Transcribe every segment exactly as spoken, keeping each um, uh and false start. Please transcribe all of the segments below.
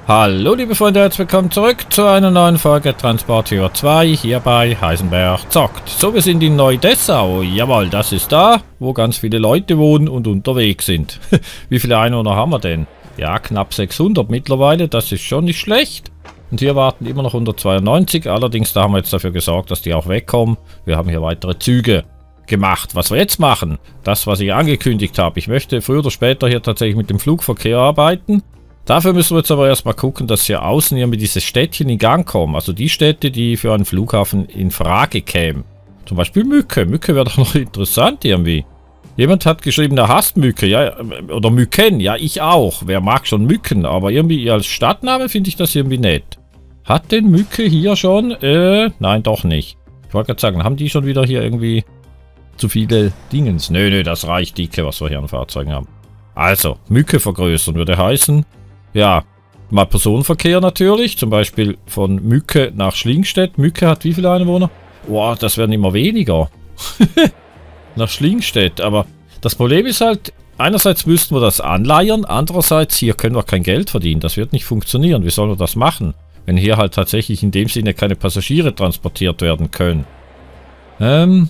Hallo liebe Freunde, herzlich willkommen zurück zu einer neuen Folge Transporteur zwei hier bei Heisenberg zockt. So, wir sind in Neu-Dessau. Jawohl, das ist da, wo ganz viele Leute wohnen und unterwegs sind. Wie viele Einwohner haben wir denn? Ja, knapp sechshundert mittlerweile, das ist schon nicht schlecht. Und hier warten immer noch hundertzweiundneunzig, allerdings da haben wir jetzt dafür gesorgt, dass die auch wegkommen. Wir haben hier weitere Züge gemacht. Was wir jetzt machen, das was ich angekündigt habe. Ich möchte früher oder später hier tatsächlich mit dem Flugverkehr arbeiten. Dafür müssen wir jetzt aber erstmal gucken, dass hier außen irgendwie diese Städtchen in Gang kommen. Also die Städte, die für einen Flughafen in Frage kämen. Zum Beispiel Mücke. Mücke wäre doch noch interessant irgendwie. Jemand hat geschrieben, er hasst Mücke. Ja, oder Mücken. Ja, ich auch. Wer mag schon Mücken? Aber irgendwie als Stadtname finde ich das irgendwie nett. Hat denn Mücke hier schon? Äh, nein, doch nicht. Ich wollte gerade sagen, haben die schon wieder hier irgendwie zu viele Dingens? Nö, nö, das reicht dicke, was wir hier an Fahrzeugen haben. Also, Mücke vergrößern würde heißen... Ja, mal Personenverkehr natürlich, zum Beispiel von Mücke nach Schlingstedt. Mücke hat wie viele Einwohner? Boah, das werden immer weniger. Nach Schlingstedt, aber das Problem ist halt, einerseits müssten wir das anleiern, andererseits hier können wir kein Geld verdienen. Das wird nicht funktionieren. Wie sollen wir das machen, wenn hier halt tatsächlich in dem Sinne keine Passagiere transportiert werden können? Ähm,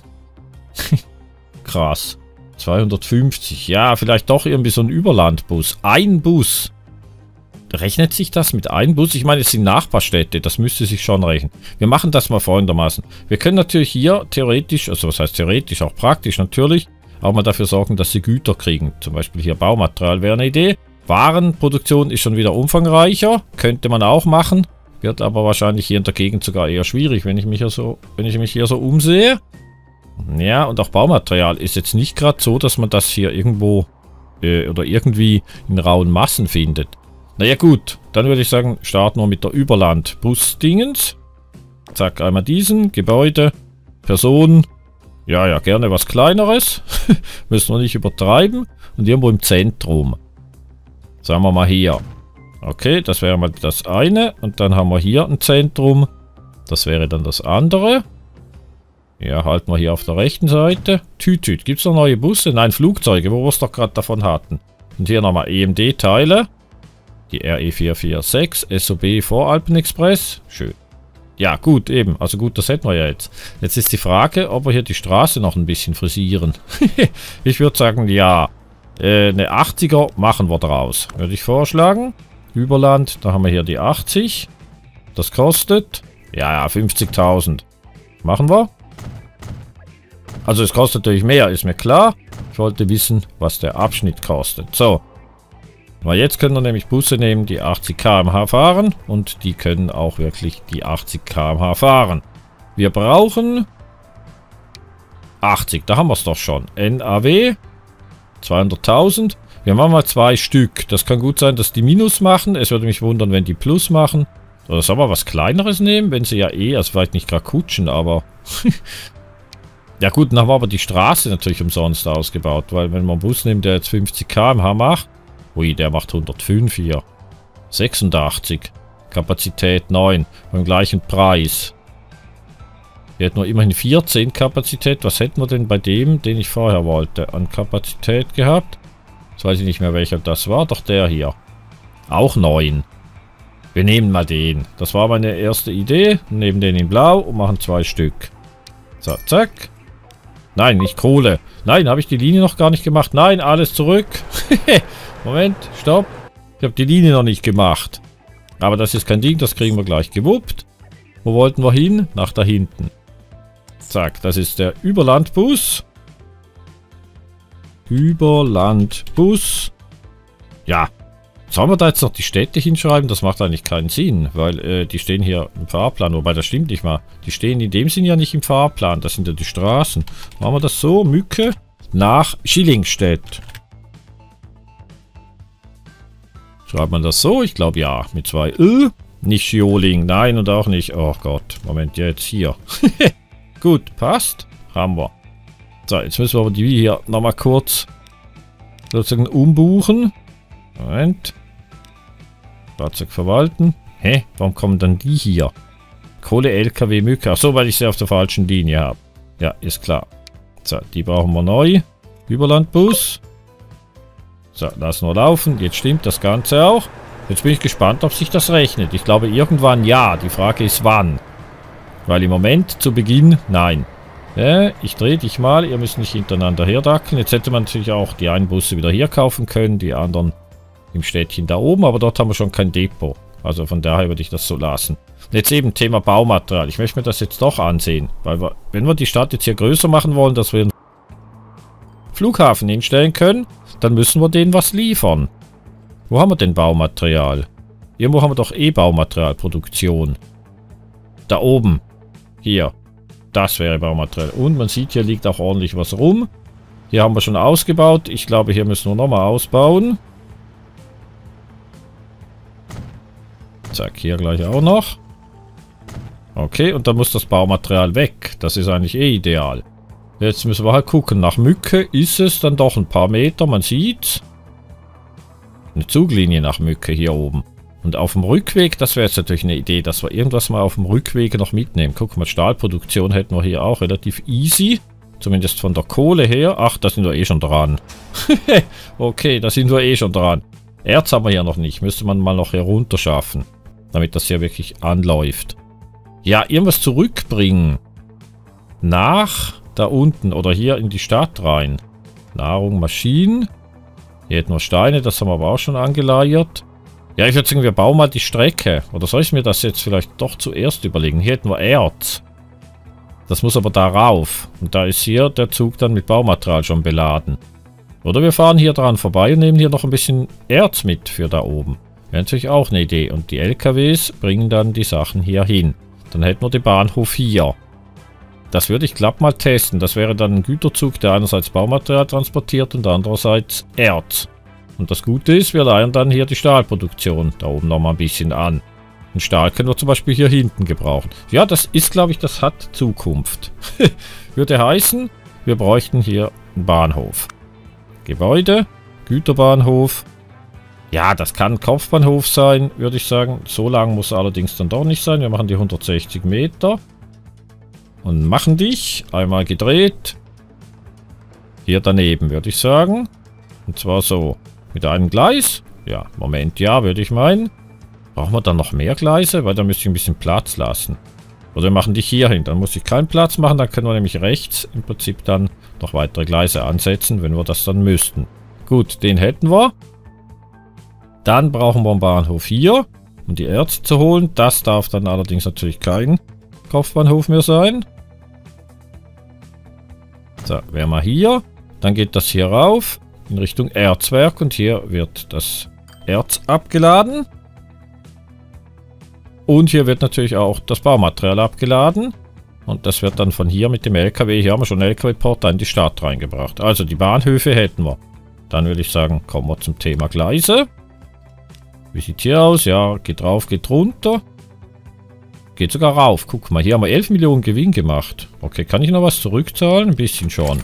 krass. zweihundertfünfzig, ja, vielleicht doch irgendwie so ein Überlandbus. Ein Bus. Rechnet sich das mit einem Bus? Ich meine, es sind Nachbarstädte, das müsste sich schon rechnen. Wir machen das mal folgendermaßen. Wir können natürlich hier theoretisch, also was heißt theoretisch, auch praktisch natürlich, auch mal dafür sorgen, dass sie Güter kriegen. Zum Beispiel hier Baumaterial wäre eine Idee. Warenproduktion ist schon wieder umfangreicher, könnte man auch machen. Wird aber wahrscheinlich hier in der Gegend sogar eher schwierig, wenn ich mich hier so, wenn ich mich hier so umsehe. Ja, und auch Baumaterial ist jetzt nicht gerade so, dass man das hier irgendwo äh, oder irgendwie in rauen Massen findet. Naja gut, dann würde ich sagen, starten wir mit der Überland-Bus-Dingens. Zack, einmal diesen, Gebäude, Personen. Ja, ja, gerne was Kleineres. Müssen wir nicht übertreiben. Und irgendwo im Zentrum. Sagen wir mal hier. Okay, das wäre mal das eine. Und dann haben wir hier ein Zentrum. Das wäre dann das andere. Ja, halten wir hier auf der rechten Seite. Tütüt, gibt es noch neue Busse? Nein, Flugzeuge, wo wir es doch gerade davon hatten. Und hier nochmal E M D-Teile. Die R E vier vier sechs, S O B Voralpenexpress. Schön. Ja, gut, eben. Also gut, das hätten wir ja jetzt. Jetzt ist die Frage, ob wir hier die Straße noch ein bisschen frisieren. Ich würde sagen, ja. Äh, eine achtziger machen wir draus. Würde ich vorschlagen. Überland, da haben wir hier die achtzig. Das kostet, ja, ja, fünfzigtausend. Machen wir. Also es kostet natürlich mehr, ist mir klar. Ich wollte wissen, was der Abschnitt kostet. So. Weil jetzt können wir nämlich Busse nehmen, die achtzig Kilometer pro Stunde fahren. Und die können auch wirklich die achtzig Kilometer pro Stunde fahren. Wir brauchen achtzig, da haben wir es doch schon. N A W, zweihunderttausend. Wir machen mal zwei Stück. Das kann gut sein, dass die Minus machen. Es würde mich wundern, wenn die Plus machen. Oder sollen wir was Kleineres nehmen, wenn sie ja eh, also vielleicht nicht gerade kutschen, aber... Ja gut, dann haben wir aber die Straße natürlich umsonst ausgebaut. Weil wenn man einen Bus nimmt, der jetzt fünfzig Kilometer pro Stunde macht... Ui, der macht hundertfünf hier. sechsundachtzig. Kapazität neun. Beim gleichen Preis. Wir hätten nur immerhin vierzehn Kapazität. Was hätten wir denn bei dem, den ich vorher wollte, an Kapazität gehabt? Jetzt weiß ich nicht mehr, welcher das war. Doch der hier. Auch neun. Wir nehmen mal den. Das war meine erste Idee. Nehmen den in blau und machen zwei Stück. So, zack. Nein, nicht Kohle. Nein, habe ich die Linie noch gar nicht gemacht. Nein, alles zurück. Moment, stopp. Ich habe die Linie noch nicht gemacht. Aber das ist kein Ding, das kriegen wir gleich gewuppt. Wo wollten wir hin? Nach da hinten. Zack, das ist der Überlandbus. Überlandbus. Ja. Sollen wir da jetzt noch die Städte hinschreiben? Das macht eigentlich keinen Sinn, weil äh, die stehen hier im Fahrplan. Wobei, das stimmt nicht mal. Die stehen in dem Sinn ja nicht im Fahrplan. Das sind ja die Straßen. Machen wir das so? Mücke nach Schillingstedt. Schreibt man das so? Ich glaube ja. Mit zwei Ö. Nicht Schioling. Nein und auch nicht. Oh Gott. Moment, jetzt hier. Gut, passt. Haben wir. So, jetzt müssen wir aber die hier nochmal kurz sozusagen umbuchen. Moment. Fahrzeug verwalten. Hä? Warum kommen dann die hier? Kohle-L K W Mücke. Achso, weil ich sie auf der falschen Linie habe. Ja, ist klar. So, die brauchen wir neu. Überlandbus. So, lassen wir laufen. Jetzt stimmt das Ganze auch. Jetzt bin ich gespannt, ob sich das rechnet. Ich glaube irgendwann ja. Die Frage ist wann. Weil im Moment zu Beginn nein. Ja, ich drehe dich mal. Ihr müsst nicht hintereinander herdackeln. Jetzt hätte man natürlich auch die einen Busse wieder hier kaufen können. Die anderen im Städtchen da oben. Aber dort haben wir schon kein Depot. Also von daher würde ich das so lassen. Und jetzt eben Thema Baumaterial. Ich möchte mir das jetzt doch ansehen. Weil wir, wenn wir die Stadt jetzt hier größer machen wollen, dass wir einen Flughafen hinstellen können, dann müssen wir denen was liefern. Wo haben wir denn Baumaterial? Irgendwo haben wir doch eh Baumaterialproduktion. Da oben. Hier. Das wäre Baumaterial. Und man sieht, hier liegt auch ordentlich was rum. Hier haben wir schon ausgebaut. Ich glaube, hier müssen wir nochmal ausbauen. Zack, hier gleich auch noch. Okay, und dann muss das Baumaterial weg. Das ist eigentlich eh ideal. Jetzt müssen wir halt gucken. Nach Mücke ist es dann doch ein paar Meter. Man sieht's. Eine Zuglinie nach Mücke hier oben. Und auf dem Rückweg, das wäre jetzt natürlich eine Idee, dass wir irgendwas mal auf dem Rückweg noch mitnehmen. Guck mal, Stahlproduktion hätten wir hier auch relativ easy. Zumindest von der Kohle her. Ach, da sind wir eh schon dran. Okay, da sind wir eh schon dran. Erz haben wir hier noch nicht. Müsste man mal noch herunter schaffen. Damit das hier wirklich anläuft. Ja, irgendwas zurückbringen. Nach da unten oder hier in die Stadt rein. Nahrung, Maschinen. Hier hätten wir Steine, das haben wir aber auch schon angeleiert. Ja, ich würde sagen, wir bauen mal die Strecke. Oder soll ich mir das jetzt vielleicht doch zuerst überlegen? Hier hätten wir Erz. Das muss aber da rauf. Und da ist hier der Zug dann mit Baumaterial schon beladen. Oder wir fahren hier dran vorbei und nehmen hier noch ein bisschen Erz mit für da oben. Wäre natürlich auch eine Idee. Und die L K Ws bringen dann die Sachen hier hin. Dann hätten wir den Bahnhof hier. Das würde ich glatt mal testen. Das wäre dann ein Güterzug, der einerseits Baumaterial transportiert und andererseits Erz. Und das Gute ist, wir leihen dann hier die Stahlproduktion da oben nochmal ein bisschen an. Den Stahl können wir zum Beispiel hier hinten gebrauchen. Ja, das ist, glaube ich, das hat Zukunft. Würde heißen, wir bräuchten hier einen Bahnhof. Gebäude, Güterbahnhof. Ja, das kann ein Kopfbahnhof sein, würde ich sagen. So lang muss er allerdings dann doch nicht sein. Wir machen die hundertsechzig Meter. Und machen dich. Einmal gedreht. Hier daneben, würde ich sagen. Und zwar so. Mit einem Gleis. Ja, Moment, ja, würde ich meinen. Brauchen wir dann noch mehr Gleise? Weil da müsste ich ein bisschen Platz lassen. Oder wir machen dich hier hin. Dann muss ich keinen Platz machen. Dann können wir nämlich rechts im Prinzip dann noch weitere Gleise ansetzen, wenn wir das dann müssten. Gut, den hätten wir. Dann brauchen wir einen Bahnhof hier, um die Erz zu holen. Das darf dann allerdings natürlich kein Kopfbahnhof mehr sein. So, wären wir hier. Dann geht das hier rauf in Richtung Erzwerk und hier wird das Erz abgeladen. Und hier wird natürlich auch das Baumaterial abgeladen. Und das wird dann von hier mit dem L K W, hier haben wir schon einen L K W-Porter in die Stadt reingebracht. Also die Bahnhöfe hätten wir. Dann würde ich sagen, kommen wir zum Thema Gleise. Wie sieht hier aus? Ja, geht rauf, geht runter. Geht sogar rauf. Guck mal, hier haben wir elf Millionen Gewinn gemacht. Okay, kann ich noch was zurückzahlen? Ein bisschen schon.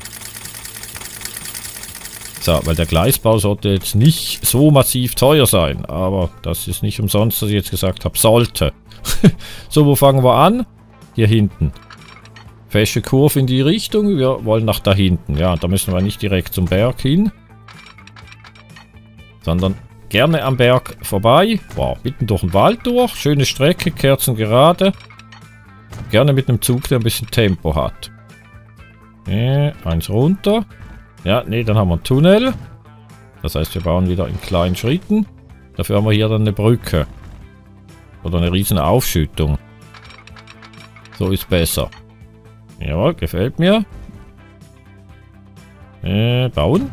So, weil der Gleisbau sollte jetzt nicht so massiv teuer sein. Aber das ist nicht umsonst, dass ich jetzt gesagt habe, sollte. So, wo fangen wir an? Hier hinten. Fesche Kurve in die Richtung. Wir wollen nach da hinten. Ja, da müssen wir nicht direkt zum Berg hin. Sondern gerne am Berg vorbei. Wow, mitten durch den Wald durch. Schöne Strecke, kerzengerade. Gerne mit einem Zug, der ein bisschen Tempo hat. Äh, eins runter. Ja, nee, dann haben wir einen Tunnel. Das heißt, wir bauen wieder in kleinen Schritten. Dafür haben wir hier dann eine Brücke. Oder eine riesen Aufschüttung. So ist besser. Ja, gefällt mir. Äh, bauen.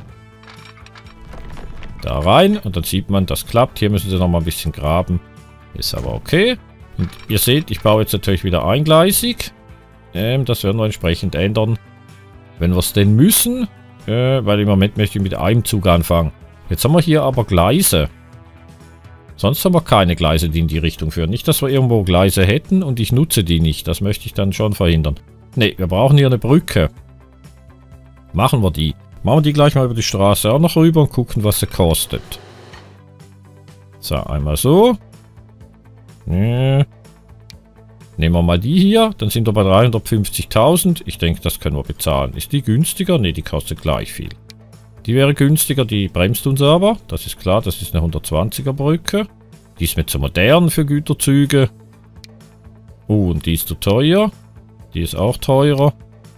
Da rein und dann sieht man, das klappt. Hier müssen sie noch mal ein bisschen graben. Ist aber okay. Und ihr seht, ich baue jetzt natürlich wieder eingleisig. Ähm, das werden wir entsprechend ändern, wenn wir es denn müssen. Äh, weil im Moment möchte ich mit einem Zug anfangen. Jetzt haben wir hier aber Gleise. Sonst haben wir keine Gleise, die in die Richtung führen. Nicht, dass wir irgendwo Gleise hätten und ich nutze die nicht. Das möchte ich dann schon verhindern. Ne, wir brauchen hier eine Brücke. Machen wir die. Machen wir die gleich mal über die Straße auch noch rüber und gucken, was sie kostet. So, einmal so. Nee. Nehmen wir mal die hier. Dann sind wir bei dreihundertfünfzigtausend. Ich denke, das können wir bezahlen. Ist die günstiger? Ne, die kostet gleich viel. Die wäre günstiger. Die bremst uns aber. Das ist klar. Das ist eine hundertzwanziger Brücke. Die ist mir zu modern für Güterzüge. Oh, und die ist zu teuer. Die ist auch teurer.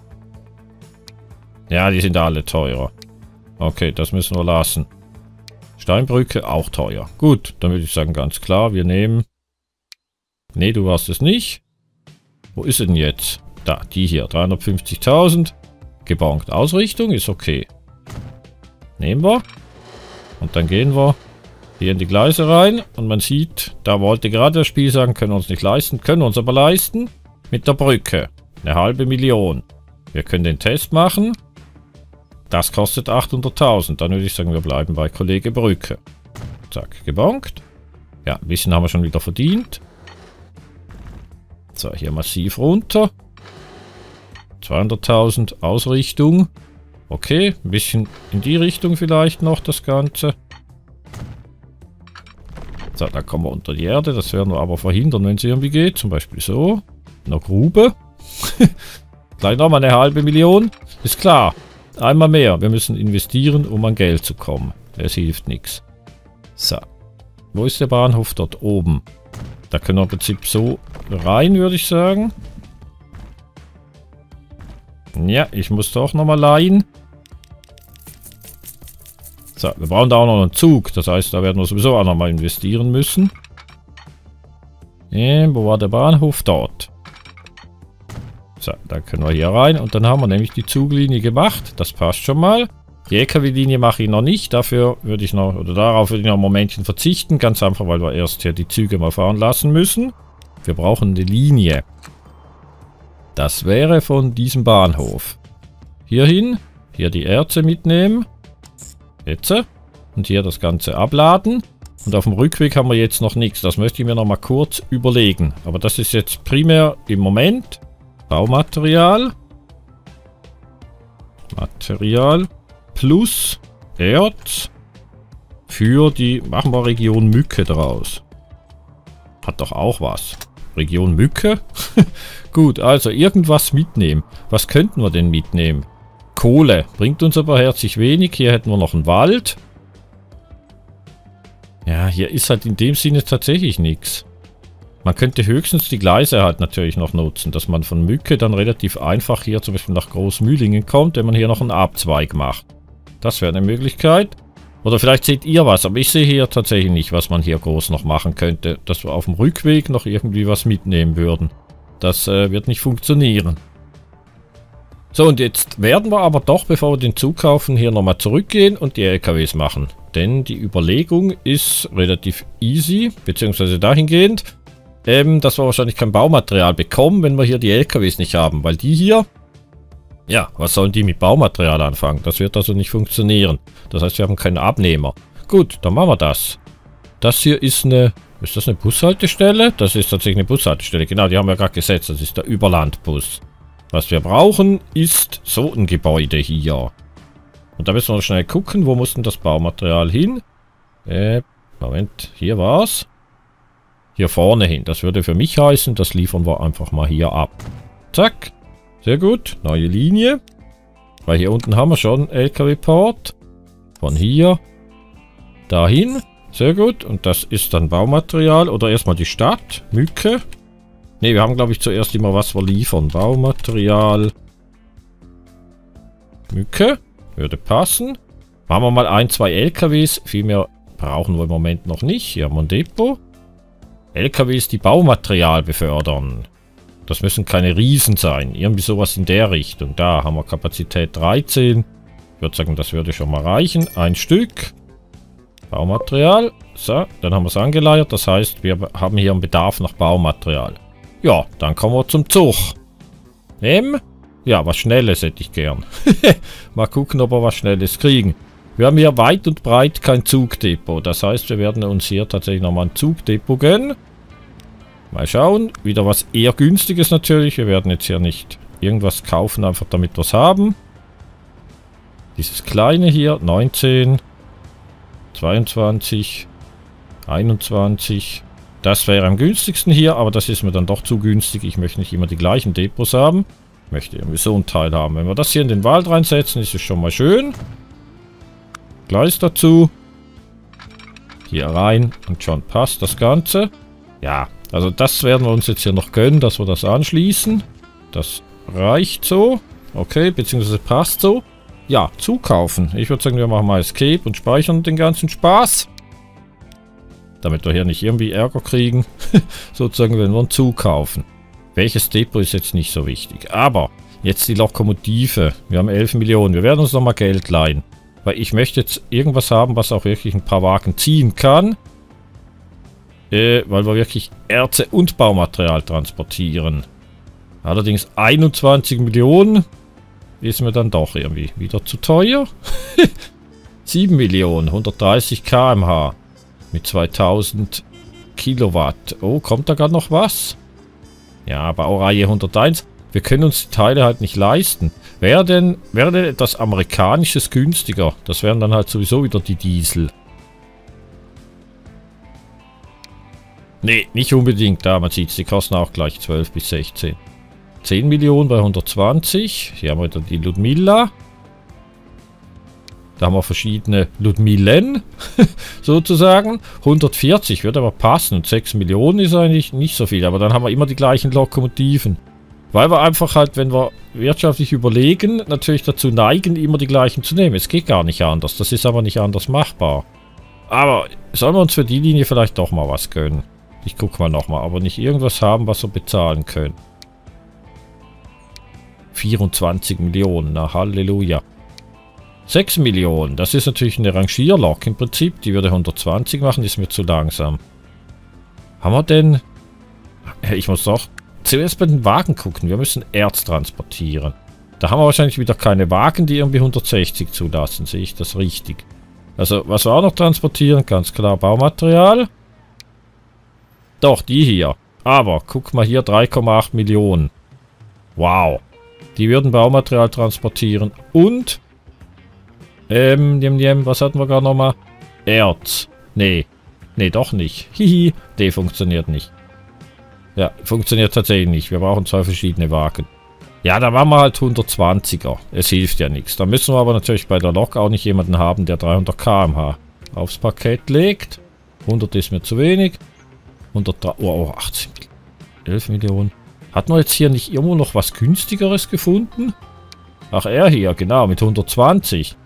Ja, die sind alle teurer. Okay, das müssen wir lassen. Steinbrücke, auch teuer. Gut, dann würde ich sagen, ganz klar, wir nehmen... Ne, du warst es nicht. Wo ist sie denn jetzt? Da, die hier, dreihundertfünfzigtausend. Gebonkt. Ausrichtung ist okay. Nehmen wir. Und dann gehen wir hier in die Gleise rein. Und man sieht, da wollte gerade das Spiel sagen, können wir uns nicht leisten. Können wir uns aber leisten. Mit der Brücke. Eine halbe Million. Wir können den Test machen. Das kostet achthunderttausend. Dann würde ich sagen, wir bleiben bei Kollege Brücke. Zack, gebonkt. Ja, ein bisschen haben wir schon wieder verdient. So, hier massiv runter. zweihunderttausend Ausrichtung. Okay, ein bisschen in die Richtung vielleicht noch das Ganze. So, dann kommen wir unter die Erde. Das werden wir aber verhindern, wenn es irgendwie geht. Zum Beispiel so. In der Grube. Gleich nochmal eine halbe Million. Ist klar. Einmal mehr. Wir müssen investieren, um an Geld zu kommen. Es hilft nichts. So. Wo ist der Bahnhof? Dort oben. Da können wir im Prinzip so rein, würde ich sagen. Ja, ich muss doch nochmal leihen. So, wir brauchen da auch noch einen Zug. Das heißt, da werden wir sowieso auch nochmal investieren müssen. Ja, wo war der Bahnhof? Dort. So, da können wir hier rein. Und dann haben wir nämlich die Zuglinie gemacht. Das passt schon mal. Die L K W-Linie mache ich noch nicht. Dafür würde ich noch, oder darauf würde ich noch ein Momentchen verzichten. Ganz einfach, weil wir erst hier die Züge mal fahren lassen müssen. Wir brauchen eine Linie. Das wäre von diesem Bahnhof. Hierhin. Hier die Erze mitnehmen. Jetzt. Und hier das Ganze abladen. Und auf dem Rückweg haben wir jetzt noch nichts. Das möchte ich mir noch mal kurz überlegen. Aber das ist jetzt primär im Moment Baumaterial. Material. Plus Erz. Für die, machen wir Region Mücke draus. Hat doch auch was. Region Mücke. Gut, also irgendwas mitnehmen. Was könnten wir denn mitnehmen? Kohle. Bringt uns aber herzlich wenig. Hier hätten wir noch einen Wald. Ja, hier ist halt in dem Sinne tatsächlich nichts. Man könnte höchstens die Gleise halt natürlich noch nutzen, dass man von Mücke dann relativ einfach hier zum Beispiel nach Großmühlingen kommt, wenn man hier noch einen Abzweig macht. Das wäre eine Möglichkeit. Oder vielleicht seht ihr was, aber ich sehe hier tatsächlich nicht, was man hier groß noch machen könnte, dass wir auf dem Rückweg noch irgendwie was mitnehmen würden. Das äh, wird nicht funktionieren. So, und jetzt werden wir aber doch, bevor wir den Zug kaufen, hier nochmal zurückgehen und die L K Ws machen. Denn die Überlegung ist relativ easy, beziehungsweise dahingehend, ähm, dass wir wahrscheinlich kein Baumaterial bekommen, wenn wir hier die L K Ws nicht haben. Weil die hier, ja, was sollen die mit Baumaterial anfangen? Das wird also nicht funktionieren. Das heißt, wir haben keinen Abnehmer. Gut, dann machen wir das. Das hier ist eine, ist das eine Bushaltestelle? Das ist tatsächlich eine Bushaltestelle. Genau, die haben wir gerade gesetzt. Das ist der Überlandbus. Was wir brauchen, ist so ein Gebäude hier. Und da müssen wir noch schnell gucken, wo muss denn das Baumaterial hin? Äh, Moment, hier war's. Hier vorne hin. Das würde für mich heißen, das liefern wir einfach mal hier ab. Zack. Sehr gut. Neue Linie. Weil hier unten haben wir schon L K W-Port. Von hier dahin. Sehr gut. Und das ist dann Baumaterial. Oder erstmal die Stadt. Mücke. Ne, wir haben, glaube ich, zuerst immer, was wir liefern. Baumaterial. Mücke. Würde passen. Machen wir mal ein, zwei L K Ws. Viel mehr brauchen wir im Moment noch nicht. Hier haben wir ein Depot. L K Ws, die Baumaterial befördern. Das müssen keine Riesen sein. Irgendwie sowas in der Richtung. Da haben wir Kapazität dreizehn. Ich würde sagen, das würde schon mal reichen. Ein Stück. Baumaterial. So, dann haben wir es angeleiert. Das heißt, wir haben hier einen Bedarf nach Baumaterial. Ja, dann kommen wir zum Zug. Ähm, ja, was Schnelles hätte ich gern. Mal gucken, ob wir was Schnelles kriegen. Wir haben hier weit und breit kein Zugdepot. Das heißt, wir werden uns hier tatsächlich nochmal ein Zugdepot gönnen. Mal schauen. Wieder was eher günstiges natürlich. Wir werden jetzt hier nicht irgendwas kaufen, einfach damit wir es haben. Dieses kleine hier, neunzehn, zweiundzwanzig, einundzwanzig. Das wäre am günstigsten hier, aber das ist mir dann doch zu günstig. Ich möchte nicht immer die gleichen Depots haben. Ich möchte irgendwie so ein Teil haben. Wenn wir das hier in den Wald reinsetzen, ist es schon mal schön. Gleis dazu. Hier rein und schon passt das Ganze. Ja, also das werden wir uns jetzt hier noch gönnen, dass wir das anschließen. Das reicht so. Okay, beziehungsweise passt so. Ja, zukaufen. Ich würde sagen, wir machen mal Escape und speichern den ganzen Spaß. Damit wir hier nicht irgendwie Ärger kriegen. Sozusagen, wenn wir einen zukaufen. Welches Depot ist jetzt nicht so wichtig. Aber jetzt die Lokomotive. Wir haben elf Millionen. Wir werden uns nochmal Geld leihen. Weil ich möchte jetzt irgendwas haben, was auch wirklich ein paar Wagen ziehen kann. Äh, weil wir wirklich Erze und Baumaterial transportieren. Allerdings einundzwanzig Millionen ist mir dann doch irgendwie wieder zu teuer. sieben Millionen, hundertdreißig Kilometer pro Stunde mit zweitausend Kilowatt. Oh, kommt da gerade noch was? Ja, Baureihe hunderteins. Wir können uns die Teile halt nicht leisten. Wäre denn, wäre denn etwas Amerikanisches günstiger? Das wären dann halt sowieso wieder die Diesel. Nee, nicht unbedingt. Da, man sieht es, die kosten auch gleich zwölf bis sechzehn. zehn Millionen bei hundertzwanzig. Hier haben wir dann die Ludmilla. Da haben wir verschiedene Ludmillen, sozusagen. hundertvierzig würde aber passen. Und sechs Millionen ist eigentlich nicht so viel. Aber dann haben wir immer die gleichen Lokomotiven. Weil wir einfach halt, wenn wir wirtschaftlich überlegen, natürlich dazu neigen, immer die gleichen zu nehmen. Es geht gar nicht anders. Das ist aber nicht anders machbar. Aber sollen wir uns für die Linie vielleicht doch mal was gönnen? Ich gucke mal nochmal. Aber nicht irgendwas haben, was wir bezahlen können. vierundzwanzig Millionen. Na, Halleluja. sechs Millionen. Das ist natürlich eine Rangierlok im Prinzip. Die würde hundertzwanzig machen. Die ist mir zu langsam. Haben wir denn... Ich muss doch zuerst bei den Wagen gucken. Wir müssen Erz transportieren. Da haben wir wahrscheinlich wieder keine Wagen, die irgendwie hundertsechzig zulassen. Sehe ich das richtig? Also, was wir auch noch transportieren, ganz klar Baumaterial. Doch, die hier. Aber, guck mal hier, drei Komma acht Millionen. Wow. Die würden Baumaterial transportieren. Und, ähm, jem, jem, was hatten wir gerade nochmal? Erz. Nee. Nee, doch nicht. Hihi. Nee, funktioniert nicht. Ja, funktioniert tatsächlich nicht. Wir brauchen zwei verschiedene Wagen. Ja, da machen wir halt hundertzwanziger. Es hilft ja nichts. Da müssen wir aber natürlich bei der Lok auch nicht jemanden haben, der dreihundert Kilometer pro Stunde aufs Parkett legt. hundert ist mir zu wenig. hundertdrei, oh, achtzehn, elf Millionen. Hat man jetzt hier nicht irgendwo noch was günstigeres gefunden? Ach, er hier, genau, mit hundertzwanzig.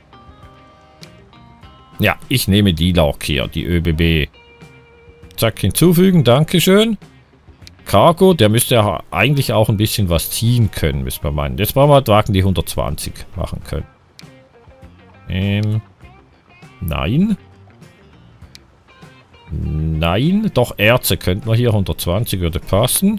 Ja, ich nehme die Lok hier, die ÖBB. Zack, hinzufügen, dankeschön. Cargo, der müsste ja eigentlich auch ein bisschen was ziehen können, müssen wir meinen. Jetzt brauchen wir halt Wagen, die hundertzwanzig machen können. Ähm, nein. Nein, doch Erze könnten wir hier, hundertzwanzig würde passen.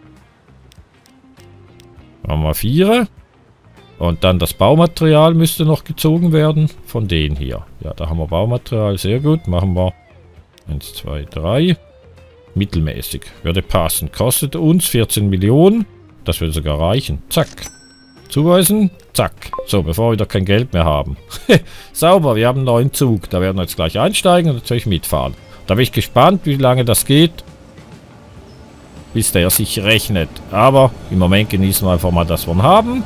Machen wir vier. Und dann das Baumaterial müsste noch gezogen werden von denen hier. Ja, da haben wir Baumaterial, sehr gut. Machen wir eins, zwei, drei. Mittelmäßig. Würde passen. Kostet uns vierzehn Millionen. Das würde sogar reichen. Zack. Zuweisen. Zack. So, bevor wir wieder kein Geld mehr haben. Sauber, wir haben einen neuen Zug. Da werden wir jetzt gleich einsteigen und natürlich mitfahren. Da bin ich gespannt, wie lange das geht. Bis der sich rechnet. Aber im Moment genießen wir einfach mal, dass wir ihn haben.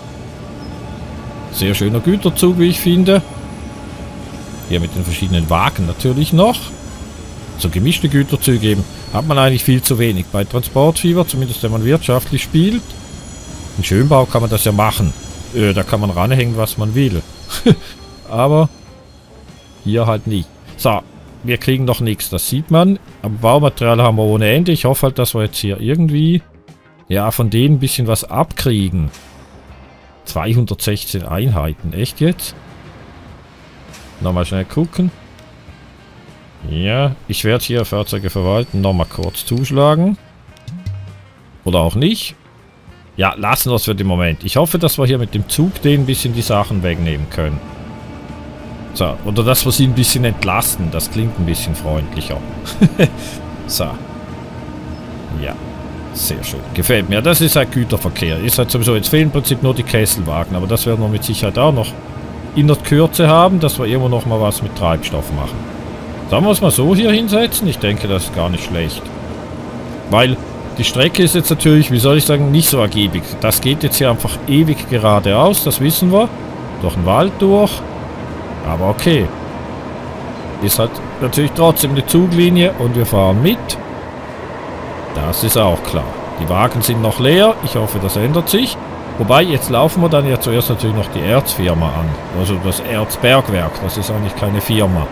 Sehr schöner Güterzug, wie ich finde. Hier mit den verschiedenen Wagen natürlich noch. So gemischte Güterzüge eben hat man eigentlich viel zu wenig. Bei Transportfieber, zumindest wenn man wirtschaftlich spielt. In Schönbau kann man das ja machen. Äh, da kann man ranhängen, was man will. Aber hier halt nicht. So, wir kriegen noch nichts, das sieht man. Aber Baumaterial haben wir ohne Ende. Ich hoffe halt, dass wir jetzt hier irgendwie ja von denen ein bisschen was abkriegen. zweihundertsechzehn Einheiten. Echt jetzt? Nochmal schnell gucken. Ja, ich werde hier Fahrzeuge verwalten. Nochmal kurz zuschlagen. Oder auch nicht. Ja, lassen wir es für den Moment. Ich hoffe, dass wir hier mit dem Zug denen ein bisschen die Sachen wegnehmen können. So, oder dass wir sie ein bisschen entlasten. Das klingt ein bisschen freundlicher. So. Ja, sehr schön. Gefällt mir. Das ist halt Güterverkehr. Ist halt sowieso, jetzt fehlen im Prinzip nur die Kesselwagen. Aber das werden wir mit Sicherheit auch noch in der Kürze haben, dass wir irgendwo noch mal was mit Treibstoff machen. Sollen wir uns mal so hier hinsetzen? Ich denke, das ist gar nicht schlecht. Weil die Strecke ist jetzt natürlich, wie soll ich sagen, nicht so ergiebig. Das geht jetzt hier einfach ewig geradeaus, das wissen wir. Durch den Wald durch. Aber okay. Ist halt natürlich trotzdem eine Zuglinie und wir fahren mit. Das ist auch klar. Die Wagen sind noch leer. Ich hoffe, das ändert sich. Wobei, jetzt laufen wir dann ja zuerst natürlich noch die Erzfirma an. Also das Erzbergwerk. Das ist eigentlich keine Firma.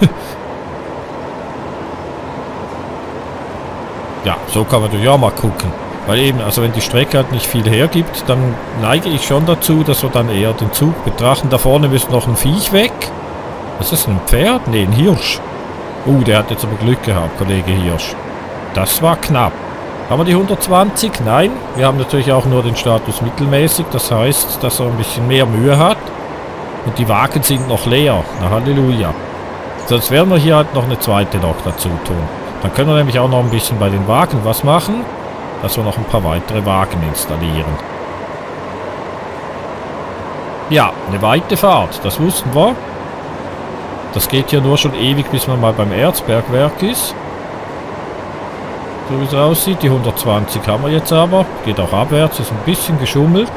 Ja, so kann man natürlich auch mal gucken. Weil eben, also wenn die Strecke halt nicht viel hergibt, dann neige ich schon dazu, dass wir dann eher den Zug betrachten. Da vorne müsste noch ein Viech weg. Was ist das, ein Pferd? Ne, ein Hirsch. Uh, der hat jetzt aber Glück gehabt, Kollege Hirsch. Das war knapp. Haben wir die hundertzwanzig? Nein. Wir haben natürlich auch nur den Status mittelmäßig. Das heißt, dass er ein bisschen mehr Mühe hat. Und die Wagen sind noch leer. Na, Halleluja. Sonst werden wir hier halt noch eine zweite Lok dazu tun. Dann können wir nämlich auch noch ein bisschen bei den Wagen was machen. Dass wir noch ein paar weitere Wagen installieren. Ja, eine weite Fahrt. Das wussten wir. Das geht ja nur schon ewig, bis man mal beim Erzbergwerk ist. So wie es aussieht. Die hundertzwanzig haben wir jetzt aber. Geht auch abwärts. Ist ein bisschen geschummelt.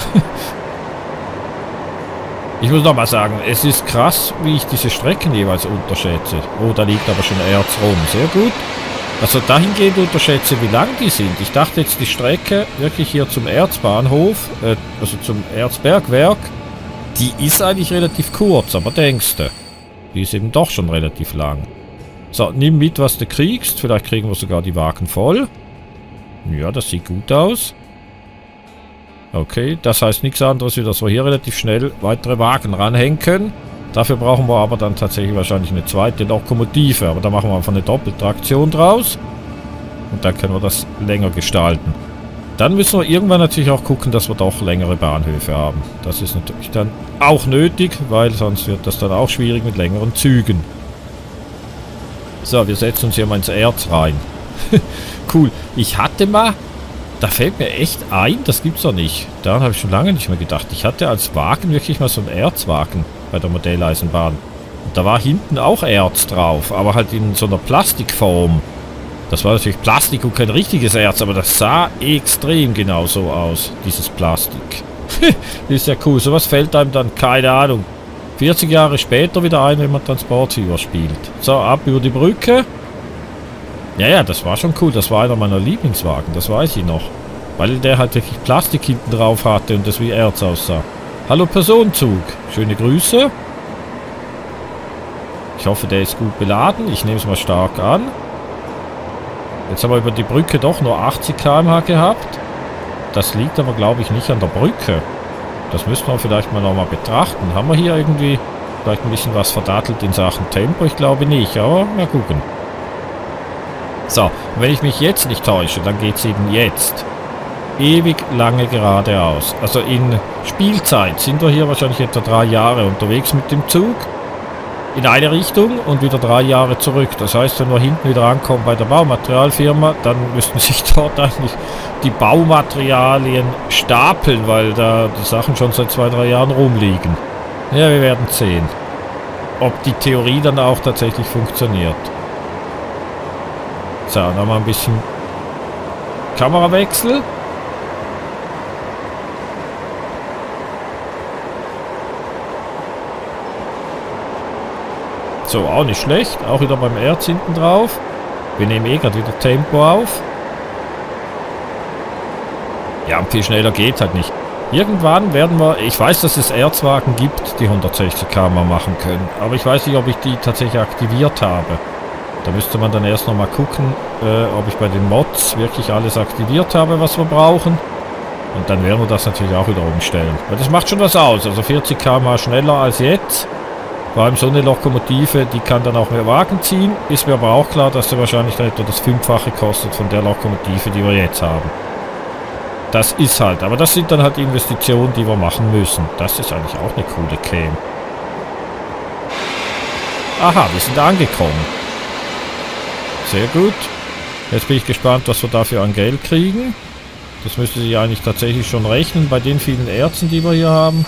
Ich muss noch mal sagen, es ist krass, wie ich diese Strecken jeweils unterschätze. Oh, da liegt aber schon Erz rum. Sehr gut. Also dahingehend unterschätze, wie lang die sind. Ich dachte jetzt, die Strecke wirklich hier zum Erzbahnhof, äh, also zum Erzbergwerk, die ist eigentlich relativ kurz. Aber denkst du, die ist eben doch schon relativ lang. So, nimm mit, was du kriegst. Vielleicht kriegen wir sogar die Wagen voll. Ja, das sieht gut aus. Okay, das heißt nichts anderes, wie dass wir hier relativ schnell weitere Wagen ranhängen können. Dafür brauchen wir aber dann tatsächlich wahrscheinlich eine zweite Lokomotive. Aber da machen wir einfach eine Doppeltraktion draus. Und dann können wir das länger gestalten. Dann müssen wir irgendwann natürlich auch gucken, dass wir doch längere Bahnhöfe haben. Das ist natürlich dann auch nötig, weil sonst wird das dann auch schwierig mit längeren Zügen. So, wir setzen uns hier mal ins Erz rein. Cool. Ich hatte mal... Da fällt mir echt ein, das gibt's doch nicht. Daran habe ich schon lange nicht mehr gedacht. Ich hatte als Wagen wirklich mal so einen Erzwagen bei der Modelleisenbahn. Und da war hinten auch Erz drauf, aber halt in so einer Plastikform. Das war natürlich Plastik und kein richtiges Erz, aber das sah extrem genau so aus, dieses Plastik. Ist ja cool. Sowas fällt einem dann, keine Ahnung, vierzig Jahre später wieder ein, wenn man Transportfieber spielt. So, ab über die Brücke. Ja, ja, das war schon cool. Das war einer meiner Lieblingswagen, das weiß ich noch. Weil der halt wirklich Plastik hinten drauf hatte und das wie Erz aussah. Hallo Personenzug, schöne Grüße. Ich hoffe, der ist gut beladen. Ich nehme es mal stark an. Jetzt haben wir über die Brücke doch nur achtzig Kilometer pro Stunde gehabt. Das liegt aber, glaube ich, nicht an der Brücke. Das müssen wir vielleicht mal nochmal betrachten. Haben wir hier irgendwie vielleicht ein bisschen was verdattelt in Sachen Tempo? Ich glaube nicht, aber mal gucken. So, und wenn ich mich jetzt nicht täusche, dann geht es eben jetzt ewig lange geradeaus. Also in Spielzeit sind wir hier wahrscheinlich etwa drei Jahre unterwegs mit dem Zug. In eine Richtung und wieder drei Jahre zurück. Das heißt, wenn wir hinten wieder ankommen bei der Baumaterialfirma, dann müssten sich dort eigentlich die Baumaterialien stapeln, weil da die Sachen schon seit zwei, drei Jahren rumliegen. Ja, wir werden sehen, ob die Theorie dann auch tatsächlich funktioniert. So, dann mal ein bisschen Kamerawechsel. So, auch nicht schlecht. Auch wieder beim Erz hinten drauf. Wir nehmen eh gerade wieder Tempo auf. Ja, und viel schneller geht halt nicht. Irgendwann werden wir... Ich weiß, dass es Erzwagen gibt, die hundertsechzig Kilometer pro Stunde machen können. Aber ich weiß nicht, ob ich die tatsächlich aktiviert habe. Da müsste man dann erst noch mal gucken, äh, ob ich bei den Mods wirklich alles aktiviert habe, was wir brauchen. Und dann werden wir das natürlich auch wieder umstellen. Weil das macht schon was aus. Also vierzig Kilometer pro Stunde schneller als jetzt. Vor allem so eine Lokomotive, die kann dann auch mehr Wagen ziehen. Ist mir aber auch klar, dass sie wahrscheinlich dann etwa das Fünffache kostet von der Lokomotive, die wir jetzt haben. Das ist halt. Aber das sind dann halt Investitionen, die wir machen müssen. Das ist eigentlich auch eine coole Cam. Aha, wir sind angekommen. Sehr gut. Jetzt bin ich gespannt, was wir dafür an Geld kriegen. Das müsste sich eigentlich tatsächlich schon rechnen bei den vielen Erzen, die wir hier haben.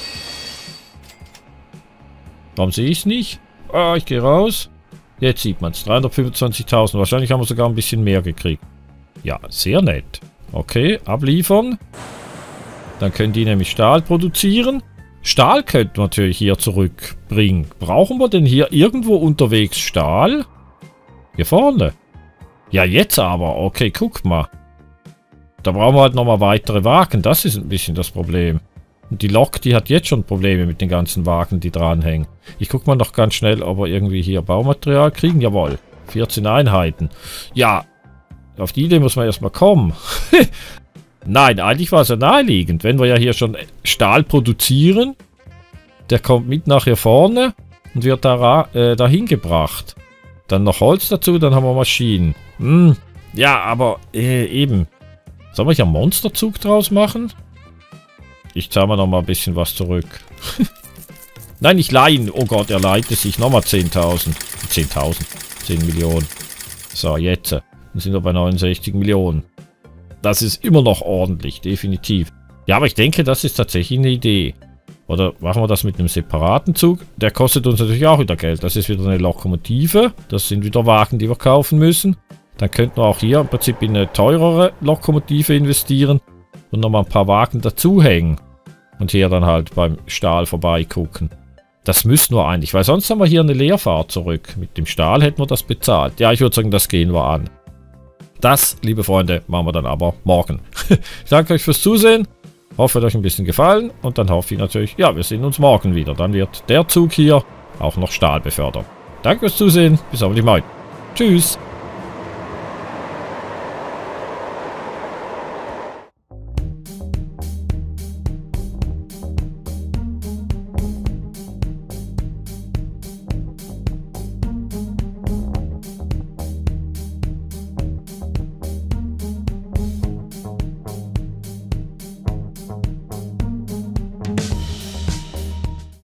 Warum sehe ich es nicht? Ah, ich gehe raus. Jetzt sieht man es. dreihundertfünfundzwanzigtausend. Wahrscheinlich haben wir sogar ein bisschen mehr gekriegt. Ja, sehr nett. Okay, abliefern. Dann können die nämlich Stahl produzieren. Stahl könnten wir natürlich hier zurückbringen. Brauchen wir denn hier irgendwo unterwegs Stahl? Hier vorne. Ja, jetzt aber. Okay, guck mal. Da brauchen wir halt nochmal weitere Wagen. Das ist ein bisschen das Problem. Und die Lok, die hat jetzt schon Probleme mit den ganzen Wagen, die dranhängen. Ich guck mal noch ganz schnell, ob wir irgendwie hier Baumaterial kriegen. Jawohl. vierzehn Einheiten. Ja, auf die Idee muss man erstmal kommen. Nein, eigentlich war es ja naheliegend. Wenn wir ja hier schon Stahl produzieren, der kommt mit nach hier vorne und wird da, äh, dahin gebracht. Dann noch Holz dazu, dann haben wir Maschinen. Hm, ja, aber äh, eben. Sollen wir hier einen Monsterzug draus machen? Ich zahle mal noch mal ein bisschen was zurück. Nein, nicht leihen. Oh Gott, er leiht es sich. Nochmal zehntausend. zehntausend. zehn Millionen. So, jetzt. Dann sind wir bei neunundsechzig Millionen. Das ist immer noch ordentlich, definitiv. Ja, aber ich denke, das ist tatsächlich eine Idee. Oder machen wir das mit einem separaten Zug? Der kostet uns natürlich auch wieder Geld. Das ist wieder eine Lokomotive. Das sind wieder Wagen, die wir kaufen müssen. Dann könnten wir auch hier im Prinzip in eine teurere Lokomotive investieren. Und nochmal ein paar Wagen dazu hängen. Und hier dann halt beim Stahl vorbeigucken. Das müssen wir eigentlich, weil sonst haben wir hier eine Leerfahrt zurück. Mit dem Stahl hätten wir das bezahlt. Ja, ich würde sagen, das gehen wir an. Das, liebe Freunde, machen wir dann aber morgen. Ich danke euch fürs Zusehen. Hoffe, es hat euch ein bisschen gefallen. Und dann hoffe ich natürlich, ja, wir sehen uns morgen wieder. Dann wird der Zug hier auch noch Stahl befördern. Danke fürs Zusehen. Bis hoffentlich morgen. Tschüss.